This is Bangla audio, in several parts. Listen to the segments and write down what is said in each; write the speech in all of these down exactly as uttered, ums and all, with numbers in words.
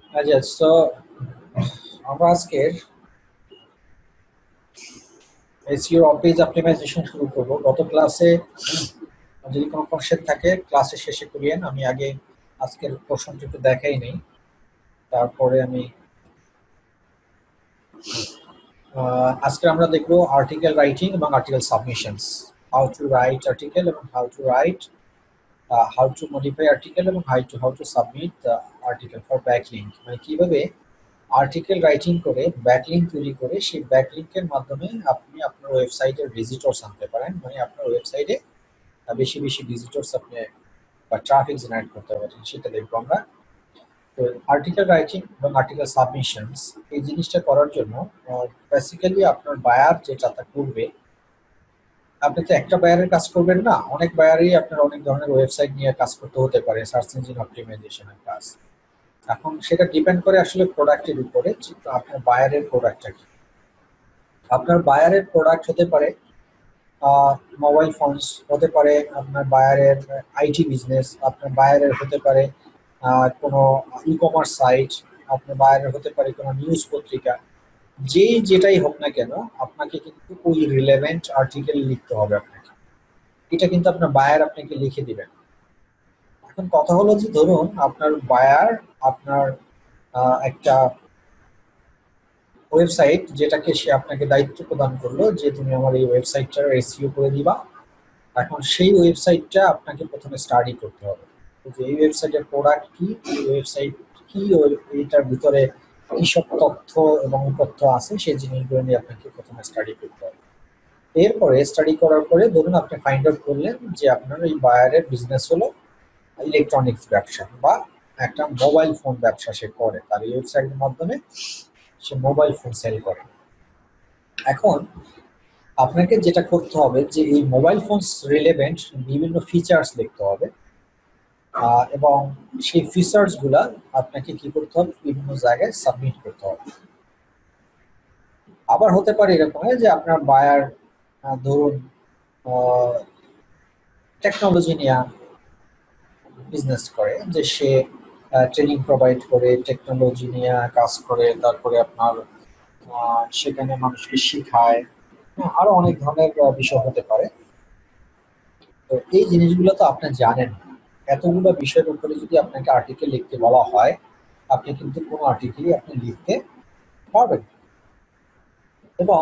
আচ্ছা, সো আমরা আজকের এসইও পেজ অপটিমাইজেশন শুরু করব। গত ক্লাসে যদি কোনো কোশ্চেন থাকে ক্লাসে শেষে করিয়েন, আমি আগে আজকের প্রশ্নটি একটু দেখাই নেই, তারপরে আমি আজকে আমরা দেখব আর্টিকেল রাইটিং এবং article submissions, how to write article এবং how to write how to modify article এবং how to how to submit the article for backlink, মানে কিভাবে আর্টিকেল রাইটিং করে ব্যাকলিঙ্ক তৈরি করে সেই ব্যাকলিঙ্কের মাধ্যমে আপনি আপনার ওয়েবসাইটের ভিজিটরস আনতে পারেন, মানে আপনার ওয়েবসাইটে বেশি বেশি ভিজিটরস আপনি বা ট্রাফিক জেনারেট করতে পারেন, সেটা দেখবো আমরা। তো আর্টিকেল রাইটিং এবং আর্টিকেল সাবমিশনস এই জিনিসটা করার জন্য বেসিক্যালি আপনার বায়ার যেটা তা করবে, আপনি তো একটা বায়ারের কাজ করবেন না, অনেক বায়ারই আপনার অনেক ধরনের ওয়েবসাইট নিয়ে কাজ করতে হতে পারে, সার্চ ইঞ্জিন অপটিমাইজেশনের কাজ। এখন সেটা ডিপেন্ড করে আসলে প্রোডাক্টের উপরে, আপনার বায়ারের প্রোডাক্টটা কি। আপনার বায়ারের প্রোডাক্ট হতে পারে মোবাইল ফোনস, হতে পারে আপনার বায়ারের আইটি বিজনেস, আপনার বায়ারের হতে পারে কোনো ই কমার্স সাইট, আপনার বায়ারের হতে পারে কোনো নিউজ পত্রিকা। যেই যেটাই হোক না কেন আপনাকে কিন্তু ওই রিলেভেন্ট আর্টিকেল লিখতে হবে আপনাকে, এটা কিন্তু আপনার বায়ার আপনাকে লিখে দিবেন। এখন কথা হলো যে ধরুন আপনার বায়ার আপনার একটা ওয়েবসাইট যেটাকে সে আপনাকে দায়িত্ব প্রদান করলো যে তুমি আমার এই ওয়েবসাইটটার এসইও করে দিবা। এখন সেই ওয়েবসাইটটা আপনাকে প্রথমে স্টাডি করতে হবে যে এই ওয়েবসাইটের প্রোডাক্ট কি, এই ওয়েবসাইট কি, এইটার ভিতরে কি সব তথ্য এবং তথ্য আছে সেই জিনিসগুলো নিয়ে আপনাকে প্রথমে স্টাডি করতে হবে। এরপরে স্টাডি করার পরে ধরুন আপনি ফাইন্ড আউট করলেন যে আপনার এই বায়ারের বিজনেস হলো ইলেকট্রনিক্স ব্যবসা বা একটা মোবাইল ফোন ব্যবসা সে করে, তার এই ওয়েবসাইটের মাধ্যমে সে মোবাইল ফোন সেল করে। এখন আপনাকে যেটা করতে হবে যে এই মোবাইল ফোন রিলেভেন্ট বিভিন্ন ফিচার্স লিখতে হবে, এবং সেই ফিচার্স গুলা আপনাকে কি করতে হবে, বিভিন্ন জায়গায় সাবমিট করতে হবে। আবার হতে পারে এরকম যে আপনার বায়ার ধরুন টেকনোলজি নিয়ে বিজনেস করে, যে সে ট্রেনিং প্রোভাইড করে, টেকনোলজি নিয়ে কাজ করে, তারপরে আপনার সেখানে মানুষকে শেখায়, আরো অনেক ধরনের বিষয় হতে পারে। তো এই জিনিসগুলো তো আপনি জানেন, এতগুলো বিষয়ের উপরে যদি আপনাকে আর্টিকেল লিখতে বলা হয়, আপনি কিন্তু কোনো আর্টিকেলই আপনি লিখতে পারবেন। এবং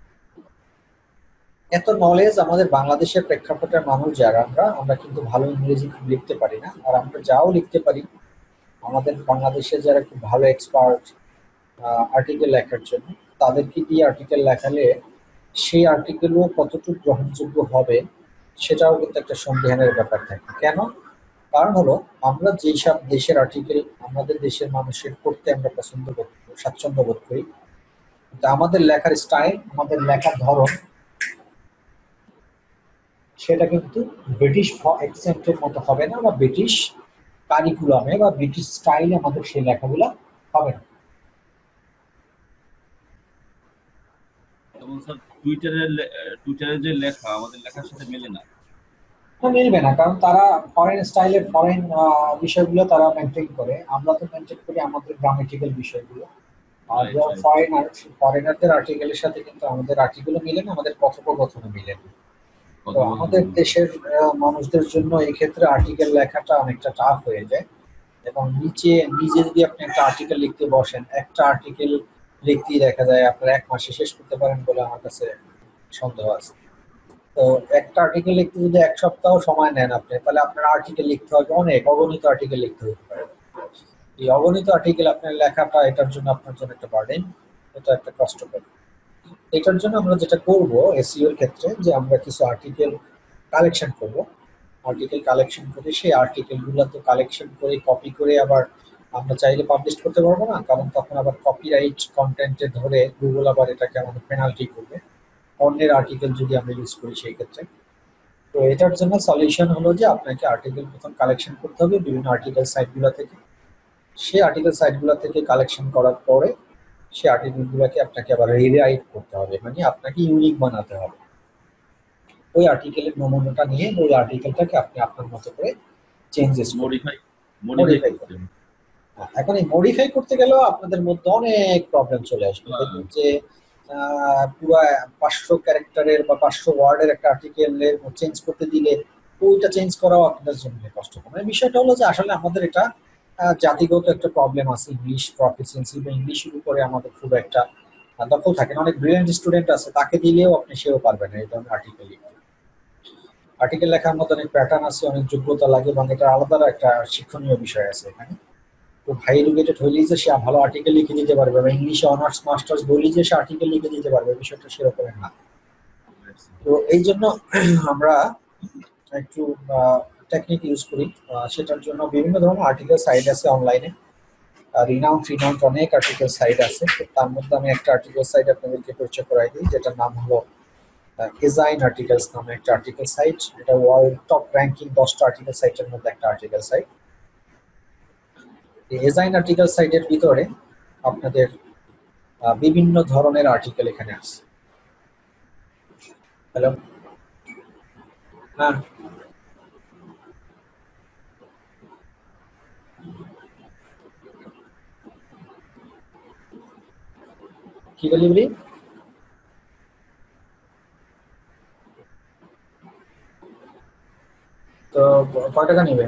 এত নলেজ আমাদের বাংলাদেশের প্রেক্ষাপটের মানুষ যারা আমরা আমরা কিন্তু ভালো ইংরেজি লিখতে পারি না, আর আমরা যাও লিখতে পারি আমাদের বাংলাদেশে যারা খুব ভালো এক্সপার্ট আর্টিকেল লেখার জন্য, তাদেরকে দিয়ে আর্টিকেল লেখালে সেই আর্টিকেলও কতটুকু গ্রহণযোগ্য হবে সেটাও কিন্তু একটা সন্দেহানের ব্যাপার থাকে। কেন? কারণ হলো আমরা যেই সব দেশের আর্টিকেল আমাদের দেশের মানুষের পড়তে আমরা পছন্দ করি, স্বাচ্ছন্দ্য বোধ করি, কিন্তু আমাদের লেখার স্টাইল, আমাদের লেখার ধরন সেটা কিন্তু ব্রিটিশ অ্যাকসেন্টের মতো হবে না, বা ব্রিটিশ কারিকুলামে বা ব্রিটিশ স্টাইলে আমাদের সেই লেখাগুলো হবে না। যেমন স্যার টুইটারের টুইটারে যে লেখা আমাদের লেখার সাথে মেলে না, মিলবে না, কারণ তারা ফরেন স্টাইলের ফরেন বিষয়গুলো তারা মেনটেন করে, আমরা তো মেনটেন করি আমাদের গ্রামেটিক্যাল বিষয়গুলো। আর যারা ফরেনার, ফরেনারদের আর্টিকেলের সাথে কিন্তু আমাদের আর্টিকেলও মিলে না, আমাদের কথোপকথনও মিলে না। তো আমাদের দেশের মানুষদের জন্য এই ক্ষেত্রে আর্টিকেল লেখাটা অনেকটা টাফ হয়ে যায়। এবং নিচে নিজে যদি আপনি একটা আর্টিকেল লিখতে বসেন, একটা আর্টিকেল লিখতেই দেখা যায় আপনার এক মাসে শেষ করতে পারেন বলে আমার কাছে সন্দেহ আছে। তো একটা আর্টিকেল লিখতে যদি এক সপ্তাহ সময় নেন আপনি, তাহলে আপনার আর্টিকেল লিখতে হবে অনেক, অগণিত আর্টিকেল লিখতে হতে পারে। এই অগণিত আর্টিকেল আপনার লেখাটা এটার জন্য আপনার জন্য একটা বার্ডেন, এটা একটা কষ্টকর। এটার জন্য আমরা যেটা করব এসইও এর ক্ষেত্রে, যে আমরা কিছু আর্টিকেল কালেকশন করব। আর্টিকেল কালেকশন করে সেই আর্টিকেলগুলো তো কালেকশন করে কপি করে আবার আমরা চাইলে পাবলিশ করতে পারবো না, কারণ তখন আবার কপিরাইট কন্টেন্টে ধরে গুগল আবার এটাকে আমাদের পেনাল্টি করবে, অন্যের আর্টিকেল যদি আমরা ইউজ করি সেই ক্ষেত্রে। তো এটার জন্য সলিউশন হলো যে আপনাকে আর্টিকেল প্রথম কালেকশন করতে হবে বিভিন্ন আর্টিকেল সাইটগুলো থেকে। সেই আর্টিকেল সাইটগুলো থেকে কালেকশন করার পরে সেই আর্টিকেলগুলোকে আপনাকে আবার রিরাইট করতে হবে, মানে আপনাকে ইউনিক বানাতে হবে। ওই আর্টিকেলের নমুনাটা নিয়ে ওই আর্টিকেলটাকে আপনি আপনার মতো করে চেঞ্জেস মডিফাই মডিফাই করতে হবে। এখন এই মডিফাই করতে গেলেও আপনাদের মধ্যে অনেক প্রবলেম চলে আসবে। দেখুন যে পুরো পাঁচশো ক্যারেক্টারের বা পাঁচশো ওয়ার্ডের একটা আর্টিকেলের চেঞ্জ করতে দিলে ওইটা চেঞ্জ করাও আপনাদের জন্য কষ্ট হবে। বিষয়টা হলো যে আসলে আমাদের এটা জাতিগত একটা প্রবলেম আছে, ইংলিশ প্রফিসিয়েন্সি বা ইংলিশের উপরে আমাদের খুব একটা দখল থাকে না। অনেক ব্রিলিয়েন্ট স্টুডেন্ট আছে, তাকে দিলেও আপনি সেও পারবেন না এই ধরনের আর্টিকেল লিখতে। আর্টিকেল লেখার মতো অনেক প্যাটার্ন আছে, অনেক যোগ্যতা লাগে এবং এটা আলাদা একটা শিক্ষণীয় বিষয় আছে এখানে। তো হাই এডুকেটেড হইলেই যে সে ভালো আর্টিকেল লিখে দিতে পারবে বা ইংলিশে অনার্স মাস্টার্স বলি যে সে আর্টিকেল লিখে দিতে পারবে, বিষয়টা সেরকম না। তো এই জন্য আমরা একটু টেকনিক ইউজ করি। সেটার জন্য বিভিন্ন ধরনের আর্টিকেল সাইট আছে অনলাইনে, রিনাউন্ড রিনাউন্ড অনেক আর্টিকেল সাইট আছে। তার মধ্যে আমি একটা আর্টিকেল সাইট আপনাদেরকে পরিচয় করাই দিই, যেটার নাম হলো এজাইন আর্টিকেলস নামে একটা আর্টিকেল সাইট। এটা ওয়ার্ল্ড টপ র্যাঙ্কিং দশটা আর্টিকেল সাইটের মধ্যে একটা আর্টিকেল সাইট। এজাইন আর্টিকেল সাইটের ভিতরে আপনাদের বিভিন্ন ধরনের আর্টিকেল এখানে আছে। হ্যালো, হ্যাঁ কি বলি বলি তো কয় টাকা নেবে?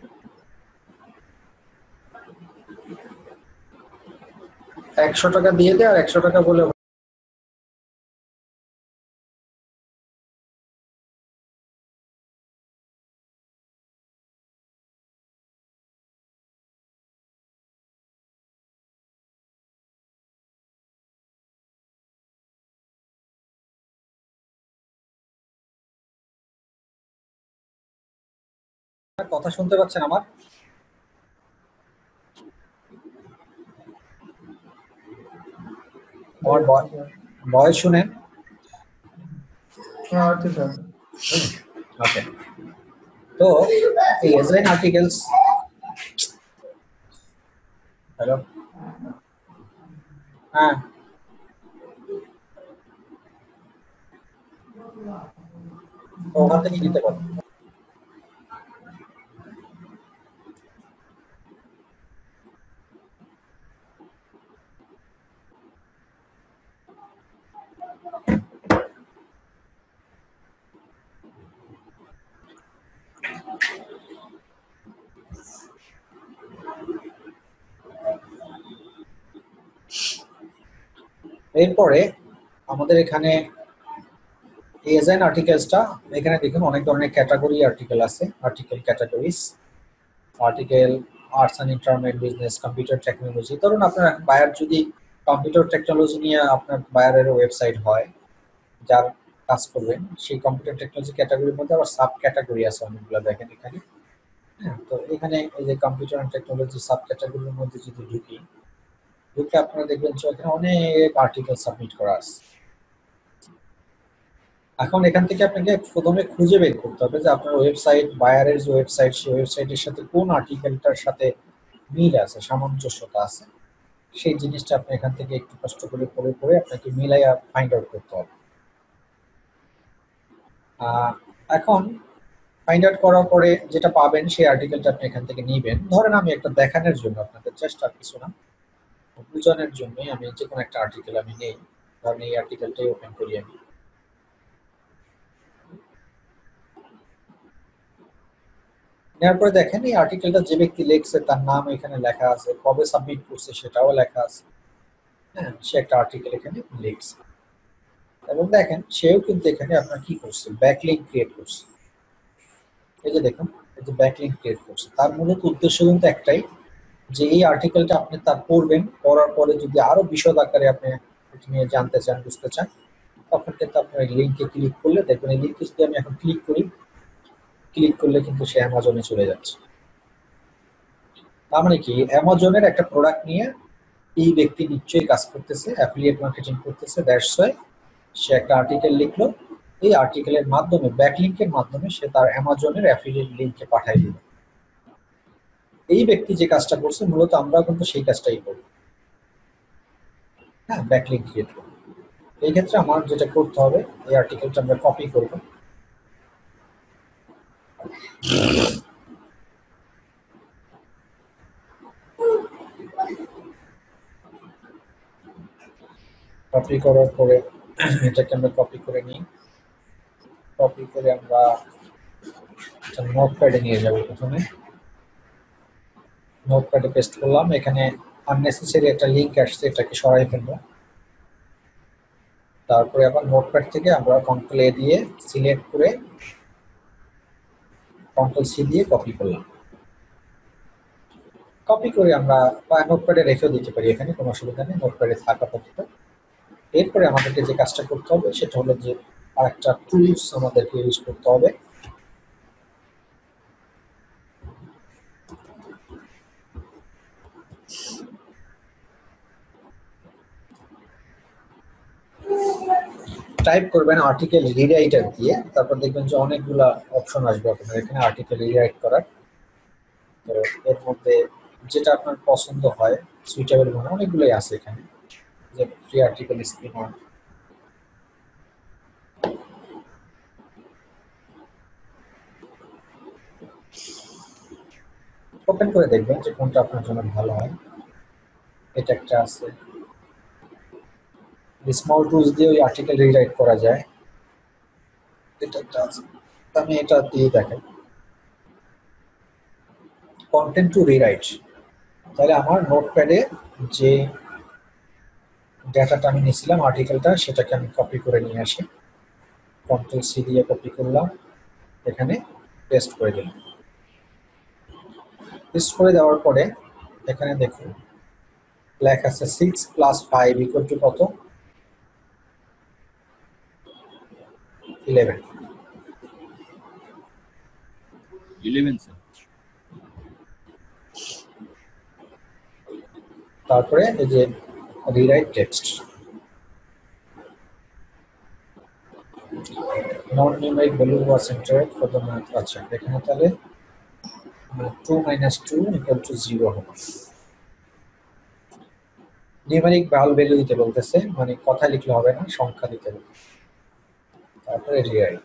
একশো টাকা দিয়ে দে, আর একশো টাকা বলে কথা শুনতে পাচ্ছেন আমার? আমার ভয়েস শুনেন? ওকে, তো এই এজাইন আর্টিকেলস, হ্যালো, হ্যাঁ ওখান থেকে দিতে পারবো। এরপরে আমাদের এখানে এজাইন আর্টিকেলসটা, এখানে দেখুন অনেক ধরনের ক্যাটাগরি আর্টিকেল আছে, article categories, article arts and internet, business, computer technology. ধরুন আপনার বায়ার যদি কম্পিউটার টেকনোলজি নিয়ে আপনার বায়ারের ওয়েবসাইট হয়, যার কাজ করবেন সেই কম্পিউটার টেকনোলজি ক্যাটাগরির মধ্যে আবার সাব ক্যাটাগরি আছে অনেকগুলো, দেখেন এখানে। হ্যাঁ, তো এখানে এই যে কম্পিউটার অ্যান্ড টেকনোলজি সাব ক্যাটাগরির মধ্যে যদি ঢুকি, ঢুকে আপনারা দেখবেন যে এখানে অনেক আর্টিকেল সাবমিট করা আছে। এখন এখান থেকে আপনাকে প্রথমে খুঁজে বের করতে হবে যে আপনার ওয়েবসাইট, বায়ারের যে ওয়েবসাইট, সেই ওয়েবসাইটের সাথে কোন আর্টিকেলটার সাথে মিল আছে, সামঞ্জস্যতা আছে, সেই জিনিসটা আপনি এখান থেকে একটু কষ্ট করে পড়ে পড়ে আপনাকে মিলাইয়া ফাইন্ড আউট করতে হবে। এখন ফাইন্ড আউট করার পরে যেটা পাবেন সেই আর্টিকেলটা আপনি এখান থেকে নিবেন। ধরেন আমি একটা দেখানোর জন্য আপনাদের, চেষ্টা কিছু না, বুঝানোর জন্যই আমি যে কোনো একটা আর্টিকেল আমি নেই। ধরেন এই আর্টিকেলটাই ওপেন করি আমি। নেওয়ার পরে দেখেন এই আর্টিকেলটা যে ব্যক্তি লিখছে তার নাম এখানে লেখা আছে, কবে সাবমিট করছে সেটাও লেখা আছে। হ্যাঁ, সে একটা আর্টিকেল এখানে লিখছে এবং দেখেন সেও কিন্তু এখানে আপনার কি করছে, ব্যাকলিঙ্ক ক্রিয়েট করছে। এই যে দেখুন, এই যে ব্যাকলিঙ্ক ক্রিয়েট করছে, তার মূলত উদ্দেশ্য কিন্তু একটাই, যে এই আর্টিকেলটা আপনি তার পড়বেন, পড়ার পরে যদি আরো বিশদ আকারে আপনি এটা নিয়ে জানতে চান, বুঝতে চান, তখন কিন্তু আপনার এই লিঙ্কে ক্লিক করলে দেখবেন, এই লিঙ্কে যদি আমি এখন ক্লিক করি, ক্লিক করলে কিন্তু সে অ্যামাজনে চলে যাচ্ছে। তার মানে কি, অ্যামাজনের একটা প্রোডাক্ট নিয়ে এই ব্যক্তি নিশ্চয়ই কাজ করতেছে, অ্যাফিলিয়েট মার্কেটিং করতেছে, দ্যাটস ওয়াই সে একটা আর্টিকেল লিখলো। এই আর্টিকেলের মাধ্যমে, ব্যাকলিঙ্কের মাধ্যমে সে তার অ্যামাজনের অ্যাফিলিয়েট লিঙ্কে পাঠিয়ে দিল। এই ব্যক্তি যে কাজটা করছে, মূলত আমরাও কিন্তু সেই কাজটাই করব। হ্যাঁ, ব্যাকলিঙ্ক ক্রিয়েট করব। এই ক্ষেত্রে আমার যেটা করতে হবে, এই আর্টিকেলটা আমরা কপি করব, কপি করার পরে এটাকে আমরা কপি করে নিই, কপি করে আমরা নোটপ্যাডে নিয়ে যাব। প্রথমে নোটপ্যাডে পেস্ট করলাম, এখানে আননেসেসারি একটা লিংক আসছে, এটাকে সরাই ফেলবো। তারপরে আবার নোটপ্যাড থেকে আমরা কন্ট্রোল এ দিয়ে সিলেক্ট করে কন্ট্রোল সি দিয়ে কপি করলাম। কপি করে আমরা বা নোটপ্যাডে রেখেও দিতে পারি, এখানে কোনো অসুবিধা নেই, নোটপ্যাডে থাকা পর্যন্ত। এরপরে আমাদেরকে যে কাজটা করতে হবে সেটা হলো যে আরেকটা টুলস আমাদেরকে ইউজ করতে হবে। টাইপ করবেন আর্টিকেল রিরাইটার দিয়ে, তারপর দেখবেন যে অনেকগুলা অপশন আসবে আপনার এখানে আর্টিকেল রিরাইট করার। তো এর মধ্যে যেটা আপনার পছন্দ হয়, সুইটেবল মনে অনেকগুলোই আছে এখানে, যে ফ্রি আর্টিকেল স্পিনার। ওপেন করে দেখবেন যে কোনটা আপনার জন্য ভালো হয়। এটা একটা আছে, স্মল টুলস দিয়ে ওই আর্টিকেল রিরাইট করা যায়, এটা একটা আছে। আমি এটা দিয়ে দেখাই, কন্টেন্ট টু রিরাইট। তাহলে আমার নোটপ্যাডে যে ডাটাটা আমি নিয়েছিলাম আর্টিকেলটা, সেটাকে আমি কপি করে নিয়ে আসি, কন্ট্রোল সি দিয়ে কপি করলাম, এখানে পেস্ট করে দিলাম। পেস্ট করে দেওয়ার পরে এখানে দেখুন লেখা আছে six plus five equal to কত? ইলেভেন। Eleven sir. তারপরে এই যে rewrite text, non numeric value was entered for the math. আচ্ছা, এখানে তাহলে two minus two equal to zero হবে। নিউমেরিক ভ্যালু দিতে বলতেছে, মানে কথা লিখলে হবে না, সংখ্যা দিতে হবে। তারপরে রিরাইট।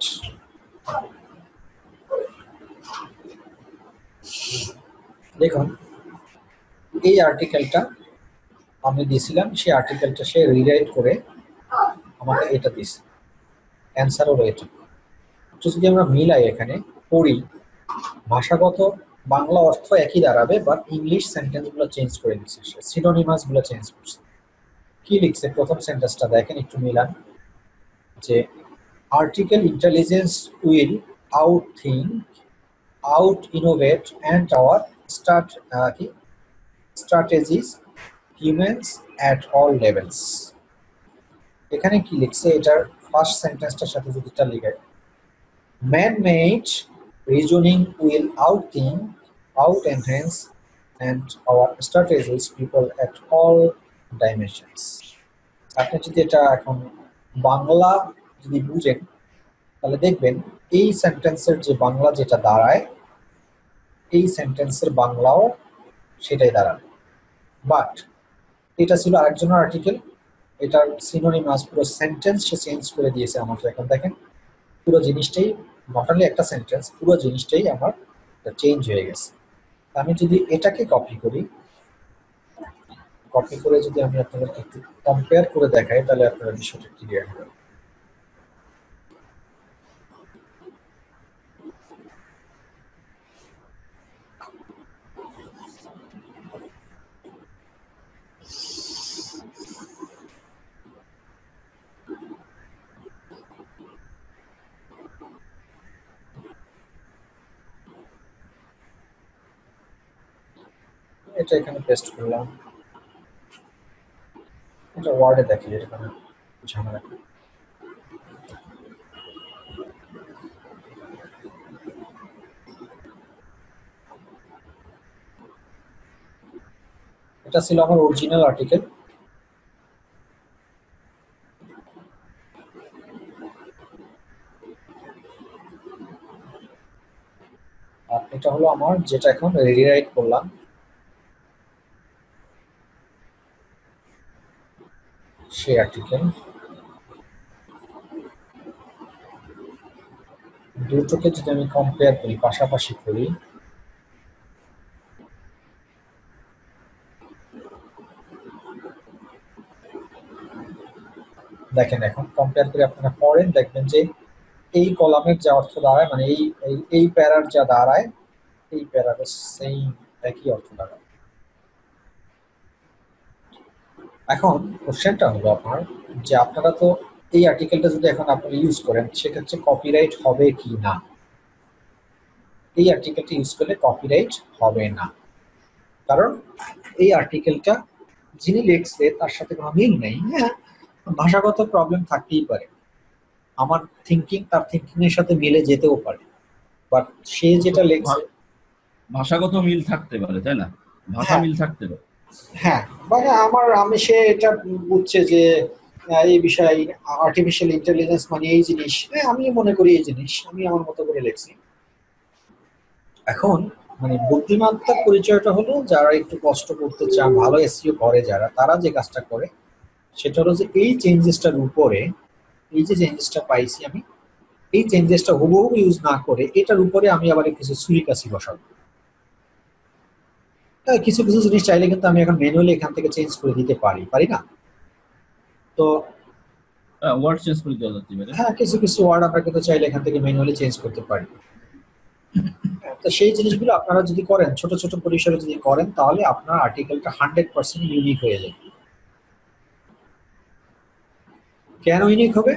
দেখুন এই আর্টিকেলটা আমি দিয়েছিলাম, সেই আর্টিকেলটা সে রিরাইট করে আমাকে এটা দিছে, অ্যান্সার হলো এটা। তো যদি আমরা মিলাই এখানে পড়ি, ভাষাগত বাংলা অর্থ একই দাঁড়াবে, বাট ইংলিশ সেন্টেন্সগুলো চেঞ্জ করে দিচ্ছে, সে সিনোনিমাসগুলো চেঞ্জ করছে। কি লিখছে প্রথম সেন্টেন্সটা দেখেন, একটু মিলান, যে article intelligence will outthink, outinnovate and our start key strategies humans at all levels. এখানে কি লিখছে, এটার ফার্স্ট সেন্টেন্সটার সাথে যদি এটা লিখে, man-made reasoning will outthink, out-enhance, and our strategies people at all dimensions. আপনি যদি এটা এখন বাংলা যদি বুঝেন, তাহলে দেখবেন এই সেন্টেন্সের যে বাংলা যেটা দাঁড়ায়, এই সেন্টেন্সের বাংলাও সেটাই দাঁড়াবে। বাট এটা ছিল আরেকজনের আর্টিকেল, এটার সিনোনিমাস পুরো সেন্টেন্স সে চেঞ্জ করে দিয়েছে আমাকে। এখন দেখেন পুরো জিনিসটাই, নট অনলি একটা সেন্টেন্স, পুরো জিনিসটাই আমার চেঞ্জ হয়ে গেছে। আমি যদি এটাকে কপি করি, কপি করে যদি আমি আপনাদেরকে একটু কম্পেয়ার করে দেখাই, তাহলে আপনারা বিষয়টা ক্লিয়ার হবে। এটা এখানে পেস্ট করলাম, এটা ওয়ার্ডে দেখি, এখানে ঝামেলা। এটা ছিল আমার অরিজিনাল আর্টিকেল। আর এটা হলো আমার যেটা এখন রিরাইট করলাম, সেই আর্টিকেল। দুটোকে যদি আমি কম্পেয়ার করি, পাশাপাশি করি, দেখেন এখন কম্পেয়ার করে আপনারা পড়েন, দেখবেন যে এই কলামের যা অর্থ দাঁড়ায় মানে এই এই- এই প্যারার যা দাঁড়ায় এই প্যারার সেম একই অর্থ দাঁড়ায়। এখন কোশ্চেনটা হলো আপনার যে আপনারা তো এই আর্টিকেলটা যদি এখন আপনারা ইউজ করেন সেক্ষেত্রে কপিরাইট হবে কি না? এই আর্টিকেলটা ইউজ করলে কপিরাইট হবে না, কারণ এই আর্টিকেলটা যিনি লিখছে তার সাথে কোনো মিল নেই। হ্যাঁ, ভাষাগত প্রবলেম থাকতেই পারে, আমার থিঙ্কিং তার থিঙ্কিং এর সাথে মিলে যেতেও পারে, বাট সে যেটা লিখছে ভাষাগত মিল থাকতে পারে, তাই না? ভাষা হ্যাঁ মিল থাকতে পারে। হ্যাঁ মানে আমার আমি সে এটা বুঝছে যে আহ, এই বিষয় আর্টিফিশিয়াল ইন্টেলিজেন্স মানে এই জিনিস, হ্যাঁ আমি মনে করি এই জিনিস, আমি আমার মতো করে লিখছি। এখন মানে বুদ্ধিমত্তার পরিচয়টা হলো যারা একটু কষ্ট করতে চান, ভালো এসইও করে যারা, তারা যে কাজটা করে সেটা হলো যে এই চেঞ্জেসটার উপরে এই যে চেঞ্জেসটা পাইছি আমি, এই চেঞ্জেসটা হুবহু ইউজ না করে এটার উপরে আমি আবার কিছু সুইকাসি বসাবো। তাই কিছু কিছু জিনিস চাইলে কিন্তু আমি এখন ম্যানুয়ালি এখান থেকে চেঞ্জ করে দিতে পারি, পারি না? তো ওয়ার্ড চেঞ্জ করে দেওয়া যেতে পারে। হ্যাঁ, কিছু কিছু ওয়ার্ড আমরা কিন্তু চাইলে এখান থেকে ম্যানুয়ালি চেঞ্জ করতে পারি। তো সেই জিনিসগুলো আপনারা যদি করেন, ছোট ছোট পরিসরে যদি করেন, তাহলে আপনার আর্টিকেলটা হান্ড্রেড পার্সেন্ট ইউনিক হয়ে যাবে। কেন ইউনিক হবে?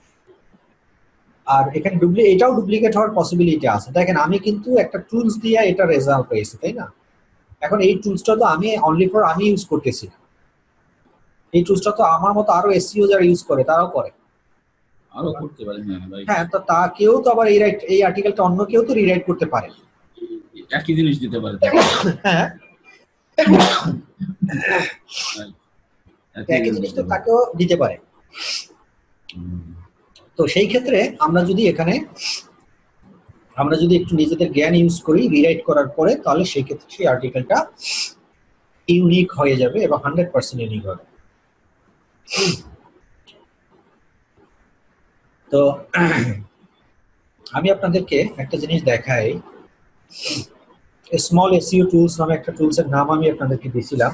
আর এখানে ডুপ্লি এটাও ডুপ্লিকেট হওয়ার পসিবিলিটি আছে। দেখেন আমি কিন্তু একটা টুলস দিয়ে এটা রেজাল্ট পেয়েছি, তাই না? এখন এই টুলসটা তো আমি অনলি ফর আমি ইউজ করতেছি না, এই টুলসটা তো আমার মতো আরো এসইও যারা ইউজ করে তারাও করে, আরো করতে পারে। হ্যাঁ রাইট। হ্যাঁ। তো তা কেউ তো আবার এই রাইট এই আর্টিকেলটা অন্য কেউ তো রিরাইট করতে পারে। একই জিনিস দিতে পারে তাকে। হ্যাঁ, একই একই জিনিস জিনিসটা দিতে পারে। তাকেও দিতে পারে। তো সেই ক্ষেত্রে আমরা যদি এখানে আমরা যদি একটু নিজেদের জ্ঞান ইউজ করি রিরাইট করার পরে, তাহলে সেই ক্ষেত্রে সেই আর্টিকেলটা ইউনিক হয়ে যাবে এবং হান্ড্রেড পার্সেন্ট ইউনিক হবে। তো আমি আপনাদেরকে একটা জিনিস দেখাই, স্মল এসইও টুলস নামে একটা টুলস এর নাম আমি আপনাদেরকে দিয়েছিলাম।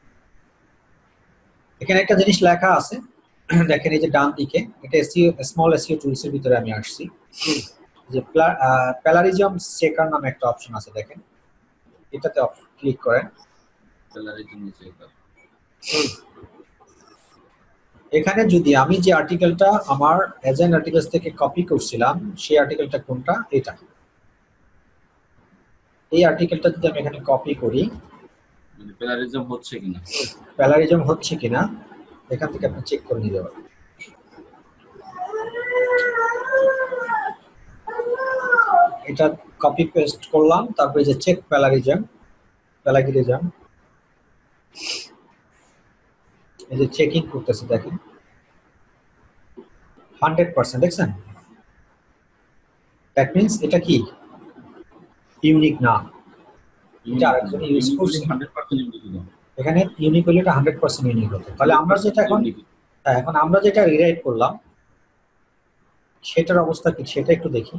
এখানে একটা জিনিস লেখা আছে, দেখেন এই যে ডান দিকে, এটা এসইও স্মল এসইও টুলস এর ভিতরে আমি আসছি, যে প্যালারিজম চেকার নামে একটা অপশন আছে, দেখেন এটাতে ক্লিক করেন। এখানে যদি আমি যে আর্টিকেলটা আমার এজেন্ট আর্টিকেলস থেকে কপি করছিলাম সেই আর্টিকেলটা কোনটা, এটা, এই আর্টিকেলটা যদি আমি এখানে কপি করি, মানে প্যারারিজম হচ্ছে কিনা প্যালারিজম হচ্ছে কিনা এখান থেকে আপনি চেক করে নিতে পারেন। এটা কপি পেস্ট করলাম, তারপরে যে চেক প্যালারিজম, প্যালাগিরিজম, এই যে চেকিং করতেছে, দেখেন হান্ড্রেড পার্সেন্ট, দেখছেন? দ্যাট মিনস এটা কি ইউনিক না, এটা আরেকজন ইউজ করছে। হান্ড্রেড পার্সেন্ট ইউনিক না। এখানে ইউনিক হলে এটা হান্ড্রেড পার্সেন্ট ইউনিক হতো। তাহলে আমরা যেটা এখন হ্যাঁ এখন আমরা যেটা রিরাইট করলাম সেটার অবস্থা কি সেটা একটু দেখি।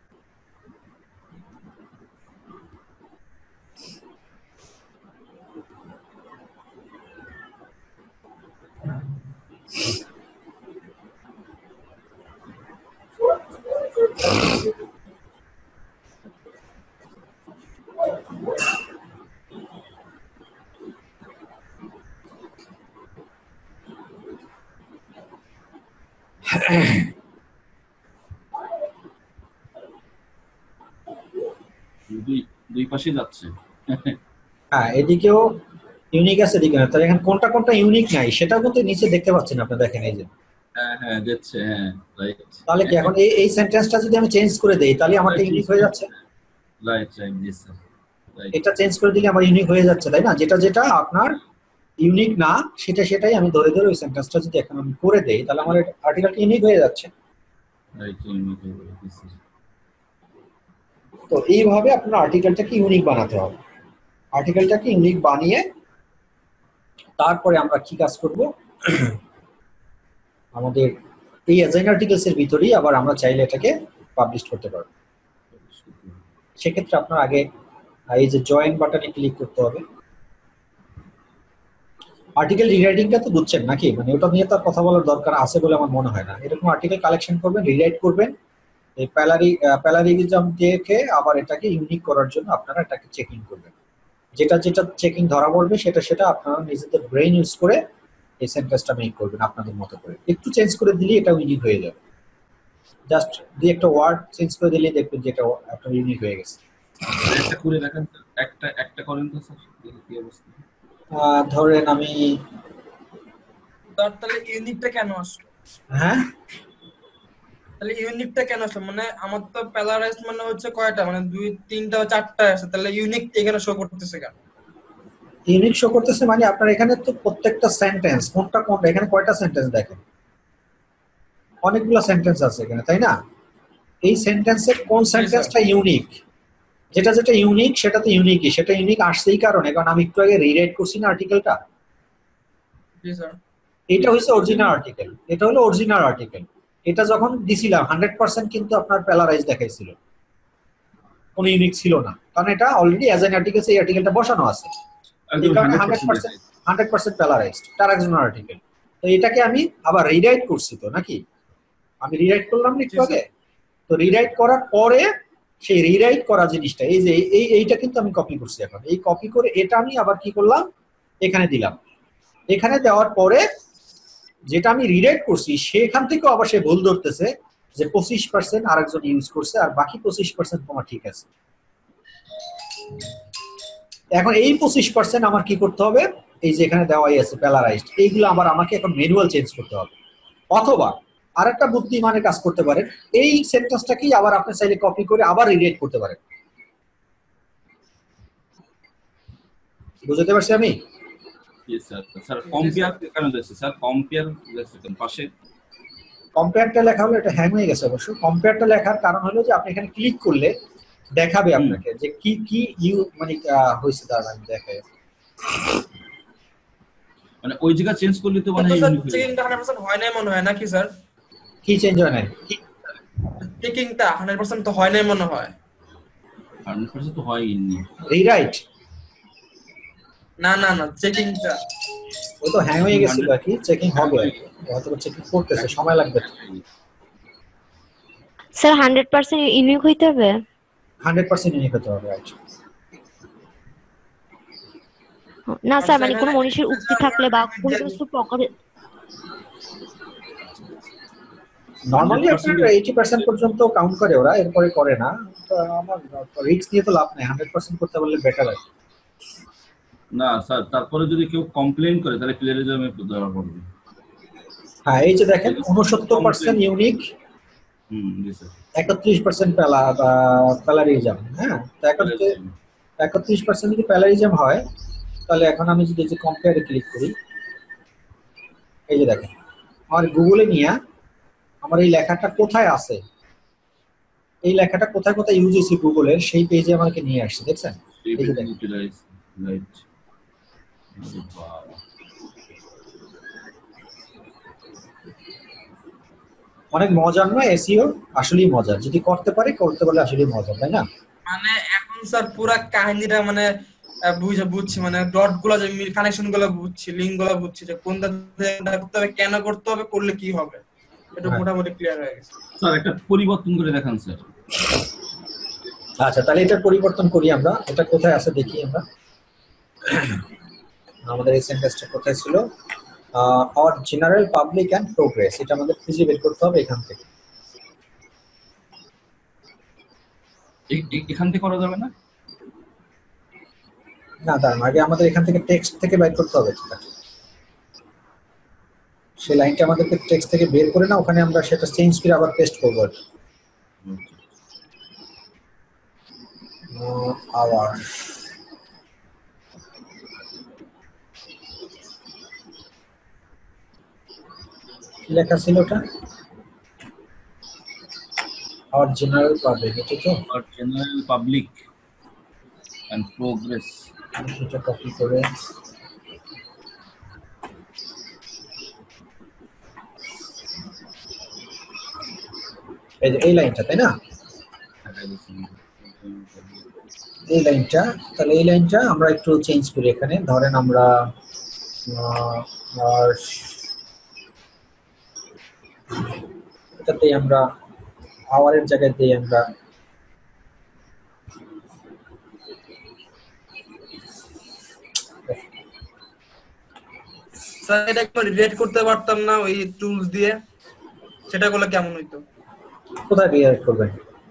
দুই দুই পাশে যাচ্ছে। হ্যাঁ, এদিকেও ইউনিক আছে, এদিকে না। তাহলে এখানে কোনটা কোনটা ইউনিক নাই সেটাও কিন্তু নিচে দেখতে পাচ্ছেন আপনি, দেখেন এই যে। হ্যাঁ হ্যাঁ যাচ্ছে। হ্যাঁ রাইট। তাহলে কি এখন এই এই সেন্টেন্সটা যদি আমি চেঞ্জ করে দেই তাহলে আমারটা ইউনিক হয়ে যাচ্ছে। রাইট রাইট জি স্যার। এটা চেঞ্জ করে দিলে আমার ইউনিক হয়ে যাচ্ছে, তাই না? যেটা যেটা আপনার ইউনিক না সেটা সেটাই আমি ধরে ধরে ওই সেন্টেন্সটা যদি এখন আমি করে দেই তাহলে আমার আর্টিকেলটা ইউনিক হয়ে যাচ্ছে। রাইট ইউনিক হয়ে যাচ্ছে। তো এইভাবে আপনার আর্টিকেলটাকে ইউনিক বানাতে হবে। আর্টিকেলটাকে ইউনিক বানিয়ে তারপরে আমরা কি কাজ করব, আমাদের এই অ্যাসাইন আর্টিকেলস এর ভিতরেই আবার আমরা চাইলে এটাকে পাবলিশ করতে পারবো। সেক্ষেত্রে আপনার আগে এই যে জয়েন বাটনে ক্লিক করতে হবে। আর্টিকেল রিরাইটিংটা তো বুঝছেন নাকি, মানে ওটা নিয়ে তো আর কথা বলার দরকার আছে বলে আমার মনে হয় না। এরকম আর্টিকেল কালেকশন করবেন, রিরাইট করবেন, এই প্যালারি প্যালারিজম দিয়ে আবার এটাকে ইউনিক করার জন্য আপনারা এটাকে চেকিং করবেন। যেটা যেটা চেকিং ধরা পড়বে সেটা সেটা আপনারা নিজেদের ব্রেইন ইউজ করে এই সেন্টেন্সটা মেক করবেন আপনাদের মতো করে। একটু চেঞ্জ করে দিলে এটা ইউনিক হয়ে যাবে। জাস্ট দুই একটা ওয়ার্ড চেঞ্জ করে দিলে দেখবেন যে এটা আপনার ইউনিক হয়ে গেছে। একটা করে দেখেন, একটা একটা করেন তো স্যার, কি অবস্থা? আহ, ধরেন আমি তাহলে ইউনিকটা কেন আসলো? হ্যাঁ তাহলে ইউনিকটা কেন আসলো? মানে আমার তো প্যালারাইজ মানে হচ্ছে কয়টা, মানে দুই তিনটা চারটা আছে, তাহলে ইউনিক এখানে শো করতেছে কেন? ইউনিক শো করতেছে মানে আপনার এখানে তো প্রত্যেকটা সেন্টেন্স কোনটা কোনটা, এখানে কয়টা সেন্টেন্স দেখেন, অনেকগুলো সেন্টেন্স আছে এখানে, তাই না? এই সেন্টেন্সের কোন সেন্টেন্সটা ইউনিক, যেটা যেটা ইউনিক সেটা তো ইউনিকই, সেটা ইউনিক আসছে এই কারণে কারণ আমি একটু আগে রিরাইট করছি না আর্টিকেলটা। জি স্যার। এটা হচ্ছে অরিজিনাল আর্টিকেল, এটা হলো অরিজিনাল আর্টিকেল। এটা যখন দিছিলাম হান্ড্রেড পার্সেন্ট কিন্তু আপনার প্যালারাইজ দেখাইছিল, কোনো ইউনিক ছিল না, কারণ এটা অলরেডি অ্যাজ এন আর্টিকেল এই আর্টিকেলটা বসানো আছে, এই কারণে hundred percent hundred percent plagiarised, তার একজন আর্টিকেল। তো এটাকে আমি আবার রিরাইট করছি তো নাকি, আমি রিরাইট করলাম না একটু আগে, তো রিরাইট করার পরে সেই রিরাইট করা জিনিসটা এই যে এই এইটা কিন্তু আমি কপি করছি, এখন এই কপি করে এটা আমি আবার কি করলাম এখানে দিলাম। এখানে দেওয়ার পরে যেটা আমি রিরাইট করছি সেখান থেকেও আবার সে ভুল ধরতেছে যে পঁচিশ পার্সেন্ট আরেকজন ইউজ করছে আর বাকি পঁচিশ পার্সেন্ট তোমার ঠিক আছে। এখন এই পঁচিশ পার্সেন্ট আমার কি করতে হবে, এই যে এখানে দেওয়াই আছে প্যালারাইজড, এইগুলো আবার আমাকে এখন ম্যানুয়াল চেঞ্জ করতে হবে। অথবা আরেকটা বুদ্ধিমানের কাজ করতে পারেন, এই সেন্টেন্সটাকেই আবার আপনি চাইলে কপি করে আবার রিরাইট করতে পারেন। বুঝতে পারছি আমি? স্যার কম্পেয়ার কেন দিয়েছে স্যার? কম্পেয়ার দিয়েছে কেন পাশে? কম্পেয়ারটা লেখা হলো, এটা হ্যাং হয়ে গেছে অবশ্য। কম্পেয়ারটা লেখার কারণ হলো যে আপনি এখানে ক্লিক করলে দেখাবে আপনাকে যে কি কি ইউ মানে হয়েছে, তার মানে দেখায় মানে ওই জায়গা চেঞ্জ করলে তো মানে চেকিংটা হান্ড্রেড পার্সেন্ট হয় না মনে হয় নাকি স্যার? কি চেঞ্জ হয় নাই? চেকিংটা হান্ড্রেড পার্সেন্ট তো হয় না মনে হয়। হান্ড্রেড পার্সেন্ট তো হয়নি। রিরাইট না না না চেকিংটা ও তো হ্যাং হয়ে গেছে, বাকি চেকিং হবে, হয়তো চেকিং করতেছে, সময় লাগবে। স্যার হান্ড্রেড পার্সেন্ট ইউনিক হইতে হবে, হান্ড্রেড পার্সেন্ট ইউনিক হতে হবে, রাইট? না স্যার মানে কোনো মনীষীর উক্তি থাকলে বা কোনো কিছু পকেটে নরমালি আপনার এইটি পার্সেন্ট পর্যন্ত কাউন্ট করে ওরা, এরপরে করে না। তো আমার রিস্ক নিয়ে তো লাভ নেই, হান্ড্রেড পার্সেন্ট করতে পারলে বেটার হয়। না স্যার, তারপরে যদি কেউ কমপ্লেইন করে তাহলে প্লেজারিজমে ধরা পড়বে। হ্যাঁ এই যে দেখেন উনসত্তর পার্সেন্ট ইউনিক, হুম জি স্যার, একত্রিশ পার্সেন্ট প্যালারিজম। হ্যাঁ তো এখন একত্রিশ পার্সেন্ট যদি প্যালারিজম হয় তাহলে এখন আমি যদি যে কম্পেয়ারে ক্লিক করি, এই যে দেখেন আমার গুগলে নিয়ে আমার এই লেখাটা কোথায় আছে, এই লেখাটা কোথায় কোথায় ইউজ হয়েছে গুগলের সেই পেজে আমাকে নিয়ে আসছে, দেখছেন? এই যে দেখেন রাইট। অনেক মজার নয় এসইও? আসলেই মজার, যদি করতে পারে করতে পারলে আসলেই মজার, তাই না? মানে এখন স্যার পুরো কাহিনীটা মানে বুঝে বুঝছি, মানে ডট গুলো যে কানেকশন গুলো বুঝছি, লিংক গুলো বুঝছি, যে কোনটা করতে হবে, কেন করতে হবে, করলে কি হবে, এটা মোটামুটি ক্লিয়ার হয়ে গেছে। স্যার একটা পরিবর্তন করে দেখান স্যার। আচ্ছা তাহলে এটা পরিবর্তন করি আমরা, এটা কোথায় আছে দেখি আমরা। আমাদের এই সেন্টেন্সটা কোথায় ছিল? Our general public and progress, এটা আমাদের খুঁজে বের করতে হবে এখান থেকে। এখান থেকে করা যাবে না? না তার আগে আমাদের এখান থেকে টেক্সট থেকে বের করতে হবে, ঠিক আছে? সেই লাইনটা আমাদেরকে টেক্সট থেকে বের করে না, ওখানে আমরা সেটা চেঞ্জ করে আবার পেস্ট করব আর কি। আওয়ার লেখা ছিল ওটা আওয়ার জেনারেল পাবলিক, এটা তো our general public and progress. এটা কপি করে এই যে এই লাইনটা, তাই না? এই লাইনটা, তাহলে এই লাইনটা আমরা একটু চেঞ্জ করি। এখানে ধরেন আমরা আহ, আর এটাতে আমরা আওয়ারের জায়গায় দিই আমরা স্যার এটা একটু রিলেট করতে পারতাম না ওই টুলস দিয়ে, সেটা করলে কেমন হইতো? কোথায় রিয়াক্ট করবেন?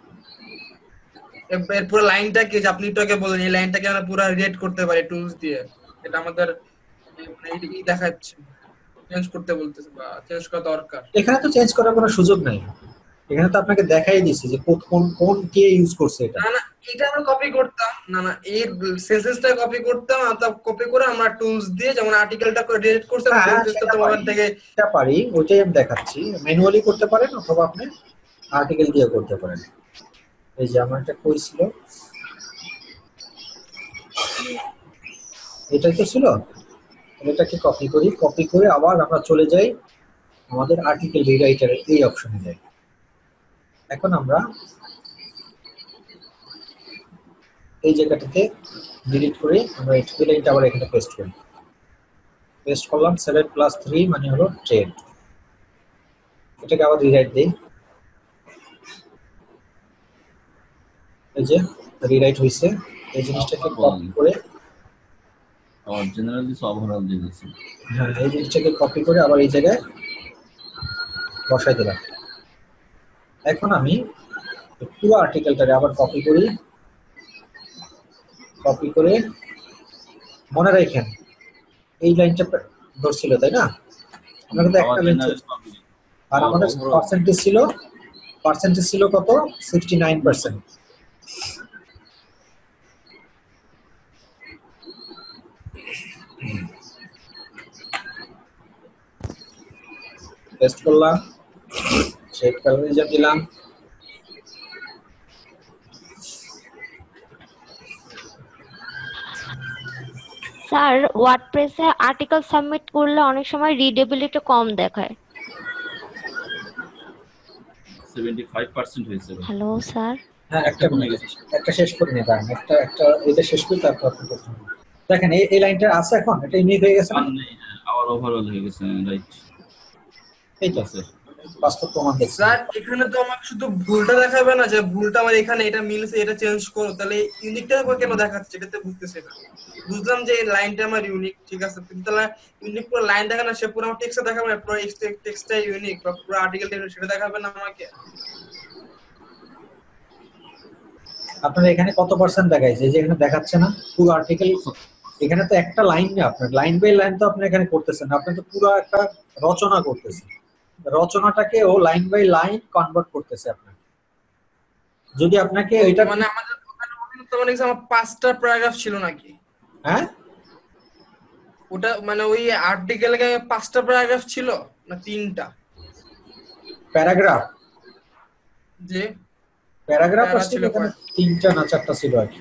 এর এর পুরো লাইনটা কি যে আপনি একটু আগে বললেন এই লাইনটাকে আমরা পুরো রিলেট করতে পারি টুলস দিয়ে, এটা আমাদের এই মানে এই এই দেখাচ্ছে চেঞ্জ করতে বলতেছে বা চেঞ্জ করা দরকার। এখানে তো চেঞ্জ করার কোনো সুযোগ নাই, এখানে তো আপনাকে দেখাই দিছি যে কোন কোন কোন কে ইউজ করছে এটা। না না এটা আমরা কপি করতাম না, না এই সেন্সেসটা কপি করতাম, অথবা কপি করে আমরা টুলস দিয়ে যেমন আর্টিকেলটা করে রিলেট করতাম হ্যাঁ, রিলেট সেটা করতে ওখান পারি। থেকে। এটা পারি, ওইটাই আমি দেখাচ্ছি। ম্যানুয়ালি করতে পারেন অথবা আপনি আর্টিকেল দিয়ে করতে পারেন। এই যে আমার একটা কই ছিল, এটাই তো ছিল, এটাকে কপি করি, কপি করে আবার আমরা চলে যাই আমাদের আর্টিকেল রিরাইটারের এই অপশনে যাই। এখন আমরা এই জায়গাটাতে ডিলিট করে আমরা এই লাইনটা আবার এখানে পেস্ট করি। পেস্ট করলাম, সেভেন প্লাস থ্রি মানে হলো টেন। এটাকে আবার রিরাইট দিই, এই যে রিরাইট হয়েছে। এই জিনিসটাকে কপি করে, আর জেনারেলি সব ওভারঅল দিয়ে দিয়েছি। হ্যাঁ এই জিনিসটাকে কপি করে আবার এই জায়গায় বসাই দিলাম। এখন আমি পুরো আর্টিকেলটাকে আবার কপি করি, কপি করে মনে রাখেন এই লাইনটা ধরছিল তাই না, আমরা কিন্তু একটা লাইন ছিল আর আমাদের পার্সেন্টেজ ছিল, পার্সেন্টেজ ছিল কত, সিক্সটি নাইন পার্সেন্ট। পেস্ট করলাম, শেপ প্যারামিটার দিলাম, স্যার ওয়ার্ডপ্রেসে আর্টিকেল সাবমিট করলে অনেক সময় রিডেবিলিটি কম দেখায়। সেভেন্টি ফাইভ পার্সেন্ট হয়েছে। হ্যালো স্যার, হ্যাঁ একটা কমে গেছে, একটা শেষ করে নিয়ে দাঁড়ান, একটা একটা এটা শেষ করি তারপর আপনি প্রশ্ন করুন। দেখেন এই এই লাইনটা আছে, এখন এটা ইউনিক হয়ে গেছে না, আবার ওভারঅল হয়ে গেছে, রাইট? এই তো আছে বাস্তব প্রমাণ দেখছি। স্যার এখানে তো আমাকে শুধু ভুলটা দেখাবে না যে ভুলটা আমার এখানে এটা মিলছে এটা চেঞ্জ করো, তাহলে ইউনিকটা কেন দেখাচ্ছে এটাতে বুঝতেছি না। বুঝলাম যে এই লাইনটা আমার ইউনিক, ঠিক আছে, কিন্তু তাহলে ইউনিক পুরো লাইন দেখাবে না, সে পুরো আমার টেক্সটটা দেখাবে না, পুরো টেক্সটটা ইউনিক বা পুরো আর্টিকেলটা ইউনিক সেটা দেখাবে না আমাকে। আপনার এখানে কত পার্সেন্ট দেখাইছে, যে এখানে দেখাচ্ছে না পুরো আর্টিকেল, এখানে তো একটা লাইন না, আপনার লাইন বাই লাইন তো আপনি এখানে করতেছেন না, আপনি তো পুরো একটা রচনা করতেছেন, রচনাটাকে ও লাইন বাই লাইন কনভার্ট করতেছে আপনাকে। যদি আপনাকে এটা মানে আমাদের ওখানে ওখানে তো মানে আমার পাঁচটা প্যারাগ্রাফ ছিল নাকি? হ্যাঁ ওটা মানে ওই আর্টিকেলে পাঁচটা প্যারাগ্রাফ ছিল না তিনটা? প্যারাগ্রাফ, যে প্যারাগ্রাফ প্যারা আসলে ছিল এখানে কয়টা? তিনটা না চারটা ছিল আর কি,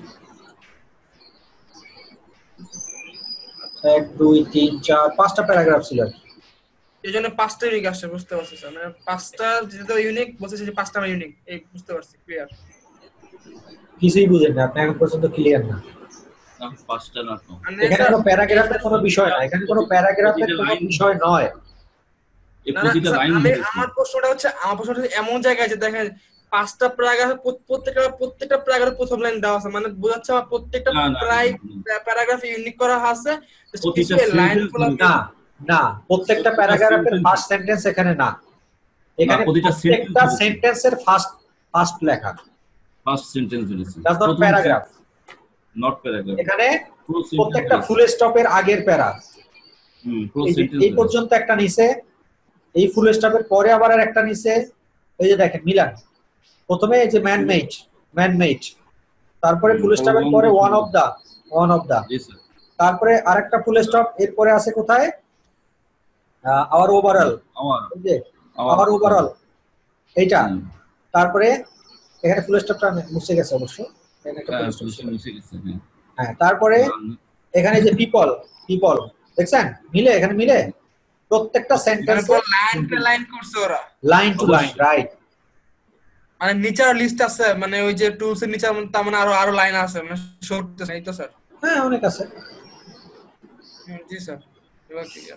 এক দুই তিন চার পাঁচটা প্যারাগ্রাফ ছিল আর কি। এই জন্য পাঁচটা ইউনিক আসছে, বুঝতে পারছি স্যার, মানে পাঁচটা যেহেতু ইউনিক বলতেছে যে পাঁচটা ইউনিক, এই বুঝতে পারছি, ক্লিয়ার। কিছুই বুঝেন না আপনি এখন পর্যন্ত, ক্লিয়ার না। না, পাঁচটা না তো। মানে এখানে স্যার কোনো প্যারাগ্রাফের কোনো বিষয় না, এখানে কোনো প্যারাগ্রাফের প্রতিটা কোনো লাইন- বিষয় নয়। এই না, না, প্রতিটা স্যার, লাইন আমি দিয়েছি। আমার প্রশ্নটা হচ্ছে আমার প্রশ্নটা হচ্ছে এমন জায়গায় যে দেখেন পাঁচটা প্যারাগ্রাফে প্রত্যেকটা প্রত্যেকটা প্যারাগ্রাফে প্রথম লাইন দেওয়া আছে, মানে বোঝাচ্ছে আমার প্রত্যেকটা না, না, প্রায় না, প্যারাগ্রাফ ইউনিক করা আছে, just প্রতিটা কিছু লাইন sentence গুলো ধরে- না না প্রত্যেকটা প্যারাগ্রাফের sentence- ফার্স্ট সেন্টেন্স এখানে না, এখানে না, প্রতিটা প্রত্যেকটা sentence- সেন্টেন্সের ফার্স্ট ফার্স্ট লেখা, ফার্স্ট সেন্টেন্স ধরেছি। That's not paragraph. Not paragraph. এখানে পুরো sentence প্রত্যেকটা ধরেছি। ফুল স্টপের আগের প্যারা, হুম, পুরো এই যে- sentence এই ধরেছি। পর্যন্ত একটা নিচে, এই ফুল স্টপের পরে আবার আর একটা নিচে, এই যে দেখেন মিলান, প্রথমে এই যে ম্যান মেড, ম্যান মেড, তারপরে ফুল স্টপের পরে one of the, one of the, জি স্যার। তারপরে আরেকটা ফুল স্টপ, এরপরে আছে কোথায় আওয়ার ওভারঅল, আমার এই যে আওয়ার ওভারঅল এইটা, তারপরে এখানে ফুল স্টপটা মুছে গেছে অবশ্য, এখানে একটা হ্যাঁ, full stop পুলিশে ছিল। মুছে গেছে, হ্যাঁ। হ্যাঁ তারপরে এখানে যে পিপল, পিপল দেখছেন মিলে, এখানে মিলে প্রত্যেকটা মানে সেন্টেন্স পুরো লাইন টু লাইন করছে ওরা, লাইন টু লাইন, রাইট। মানে নিচে আর লিস্ট আছে, মানে ওই যে টুলস এর নিচে তার মানে আরো আরো লাইন আছে, মানে শর্ট এই তো স্যার। হ্যাঁ অনেক আছে। হুম, জি স্যার, এবার ক্লিয়ার।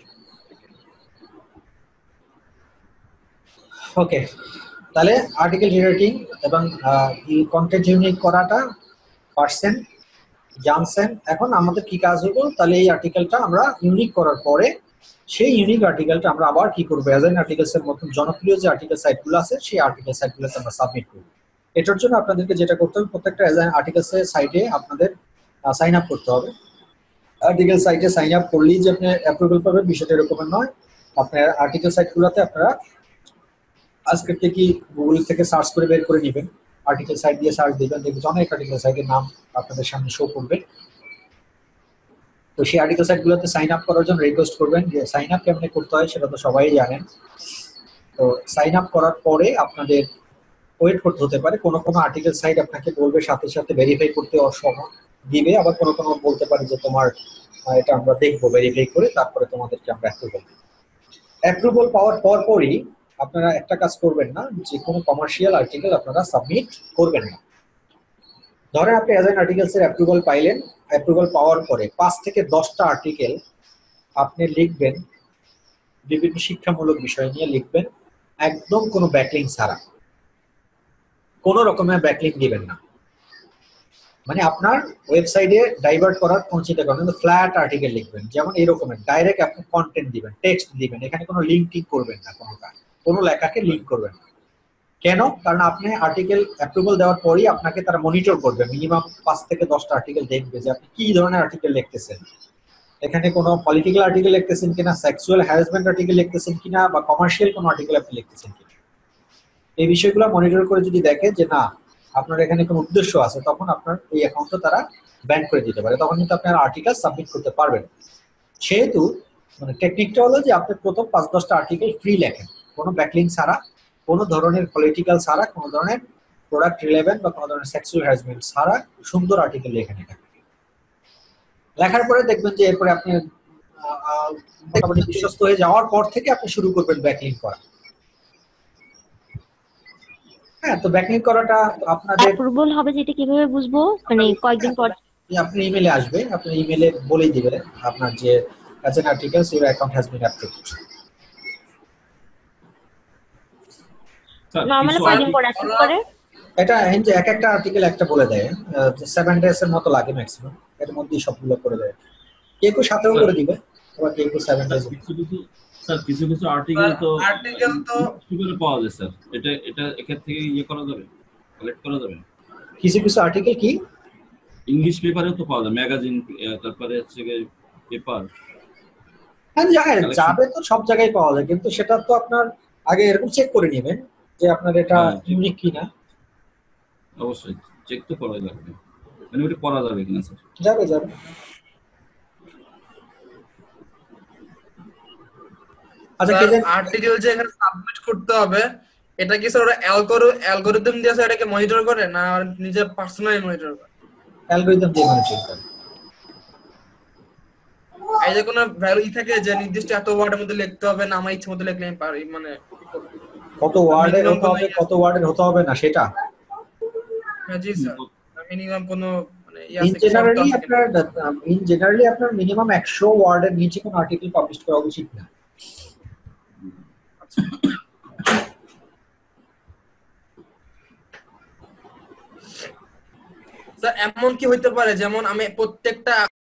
ওকে, তাহলে আর্টিকেল রিরাইটিং এবং কন্টেন্ট ইউনিক করাটা পারছেন, জানছেন। এখন আমাদের কি কাজ হলো, তাহলে এই আর্টিকেলটা আমরা ইউনিক করার পরে সেই ইউনিক আর্টিকেলটা আমরা আবার কি করবো, অ্যাজাইন আর্টিকেলস এর মতন জনপ্রিয় যে আর্টিকেল সাইটগুলো আছে সেই আর্টিকেল সাইটগুলোতে আমরা সাবমিট করবো। এটার জন্য আপনাদেরকে যেটা করতে হবে, প্রত্যেকটা অ্যাজাইন আর্টিকেলস এর সাইটে আপনাদের সাইন আপ করতে হবে। আর্টিকেল সাইটে সাইন আপ করলেই যে আপনি অ্যাপ্রুভাল পাবেন বিষয়টা এরকমের নয়। আপনার আর্টিকেল সাইটগুলোতে আপনারা আজকে থেকে গুগল থেকে সার্চ করে বের করে নেবেন, আর্টিকেল সাইট দিয়ে সার্চ দিবেন, দেখবেন অনেক আর্টিকেল সাইটের নাম আপনাদের সামনে শো করবে। তো সেই আর্টিকেল সাইটগুলোতে সাইন আপ করার জন্য রিকোয়েস্ট করবেন। যে সাইন আপ কেমনে করতে হয় সেটা তো সবাই জানেন। তো সাইন আপ করার পরে আপনাদের ওয়েট করতে হতে পারে, কোনো কোনো আর্টিকেল সাইট আপনাকে বলবে সাথে সাথে ভেরিফাই করতে অসময় দিবে, আবার কোনো কোনো বলতে পারে যে তোমার এটা আমরা দেখবো ভেরিফাই করে তারপরে তোমাদেরকে আমরা অ্যাপ্রুভাল দেব। অ্যাপ্রুভাল পাওয়ার পর পরই আপনারা একটা কাজ করবেন না, যে কোনো কমার্শিয়াল আর্টিকেল আপনারা সাবমিট করবেন না। ধরেন আপনি অ্যাজাইন আর্টিকেলস এর অ্যাপ্রুভাল পাইলেন, অ্যাপ্রুভাল পাওয়ার পরে পাঁচ থেকে দশটা আর্টিকেল আপনি লিখবেন, বিভিন্ন শিক্ষামূলক বিষয় নিয়ে লিখবেন, একদম কোনো ব্যাকলিং ছাড়া, কোনো রকমের ব্যাকলিং দিবেন না। মানে আপনার ওয়েবসাইটে ডাইভার্ট করার কোন চিন্তা করেন, ফ্ল্যাট আর্টিকেল লিখবেন, যেমন এরকমের ডাইরেক্ট আপনি কন্টেন্ট দিবেন, টেক্সট দিবেন, এখানে কোনো লিঙ্ক টিক করবেন না, কোনো কোনো লেখাকে লিঙ্ক করবেন না। কেন? কারণ আপনি আর্টিকেল অ্যাপ্রুভাল দেওয়ার পরেই আপনাকে তারা মনিটর করবে, মিনিমাম পাঁচ থেকে দশটা আর্টিকেল দেখবে যে আপনি কি ধরনের আর্টিকেল লিখতেছেন, এখানে কোনো পলিটিক্যাল আর্টিকেল লিখতেছেন কিনা, সেক্সুয়াল হ্যারাসমেন্ট আর্টিকেল লিখতেছেন কিনা, বা কমার্শিয়াল কোনো আর্টিকেল আপনি লিখতেছেন কিনা। এই বিষয়গুলো মনিটর করে যদি দেখে যে না আপনার এখানে কোনো উদ্দেশ্য আছে, তখন আপনার এই অ্যাকাউন্টটা তারা ব্যান করে দিতে পারে, তখন কিন্তু আপনার আর্টিকেল সাবমিট করতে পারবেন। সেহেতু মানে টেকনিকটা হলো যে আপনি প্রথম পাঁচ দশটা আর্টিকেল ফ্রি লেখেন, কোনো ব্যাকলিং ছাড়া, কোনো ধরনের পলিটিক্যাল ছাড়া, কোনো ধরনের প্রোডাক্ট রিলেভেন্ট বা কোনো ধরনের সেক্সুয়াল হ্যারাসমেন্ট ছাড়া সুন্দর আর্টিকেল লেখেন। এটা লেখার পরে দেখবেন যে এরপরে আপনি মোটামুটি বিশ্বস্ত হয়ে যাওয়ার পর থেকে আপনি শুরু করবেন ব্যাকলিং করা। হ্যাঁ, তো ব্যাকলিং করাটা আপনাদের অ্যাপ্রুভাল হবে যেটা কিভাবে বুঝবো, মানে কয়েকদিন পর? আপনি ইমেলে আসবে, আপনি ইমেলে বলেই দিবেন আপনার যে Ezine articles your account has been approved. Normally কয়েকদিন পর অ্যাপ্রুভ করে? এটা যে এক একটা আর্টিকেল একটা বলে দেয়, সেভেন ডেজ এর মতো লাগে ম্যাক্সিমাম, এর মধ্যেই সবগুলো করে দেয়। কেউ কেউ সাথেও করে দিবে, আবার কেউ কেউ সেভেন ডেজ। কিছু কিছু স্যার কিছু কিছু আর্টিকেল তো আর্টিকেল তো কি করে পাওয়া যায় স্যার? এটা এটা এখান থেকে ইয়ে করা যাবে, কালেক্ট করা যাবে? কিছু কিছু আর্টিকেল কি ইংলিশ পেপারেও তো পাওয়া যায়, ম্যাগাজিন, তারপরে হচ্ছে পেপার। হ্যাঁ যায়, যাবে তো সব জায়গায় পাওয়া যায়, কিন্তু সেটা তো আপনার আগে এরকম চেক করে নেবেন যে আপনার এটা ইউনিক কিনা। অবশ্যই চেক তো করা যাবে, মানে ওটা করা যাবে কিনা স্যার? যাবে যাবে। আচ্ছা, কে জানে আর্টিকেল যে এখানে সাবমিট করতে হবে, এটা কি স্যার ওরা অ্যালগরিদম দিয়ে স্যার এটাকে মনিটর করে না নিজের পার্সোনালি মনিটর করে? অ্যালগরিদম দিয়ে মনিটর করে। এই যে কোনো ভ্যালু থাকে যে নির্দিষ্ট এত ওয়ার্ডের মধ্যে লিখতে হবে, না আমার ইচ্ছে মতো লিখলে আমি পারি, মানে কত ওয়ার্ডের হতে হবে কত ওয়ার্ডের হতে হবে না সেটা? হ্যাঁ জি স্যার, মিনিমাম কোনো মানে ইন জেনারেলি আপনার ইন জেনারেলি আপনার মিনিমাম একশো ওয়ার্ডের নিচে কোনো আর্টিকেল পাবলিশ করা উচিত না। স্যার এমন কি হইতে পারে যেমন আমি প্রত্যেকটা